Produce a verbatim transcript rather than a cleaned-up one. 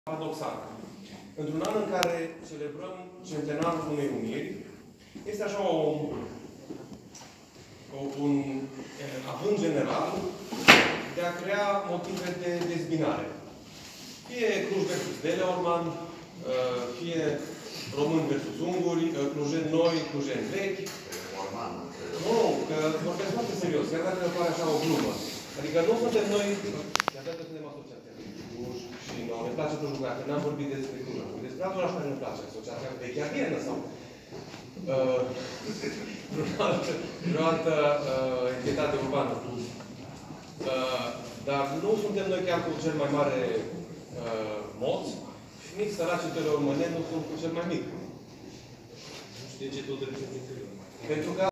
paradoxal. Într-un an în care celebrăm centenarul unei uniri, este așa o, o, un avânt general de a crea motive de dezbinare. Fie Cluj versus Deleorman, fie români versus unguri, clujeni noi, clujeni vechi. Nu, că vorbesc foarte serios, chiar dacă ne pare așa o glumă. Adică nu suntem noi, chiar dacă suntem asociația de Cluj și nouă, ne place Clujul, că n-am vorbit despre Cluj, am vorbit despre altul care ne place, asociația vechea vienă sau uh, vreo altă uh, entitate urbană. Uh, dar nu suntem noi chiar cu cel mai mare uh, moț și nici săracii tăi române nu sunt cu cel mai mic. Nu știu de ce tot reprezintă. Pentru că